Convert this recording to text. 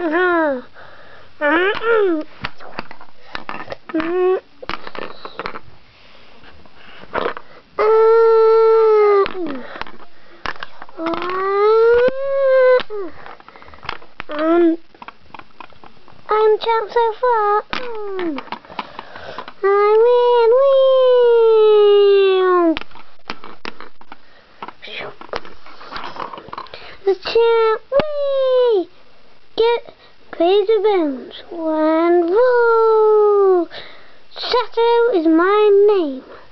I'm champ so far. I win. The champ. Whee! Get plays the bounce. And woo! Sato is my name.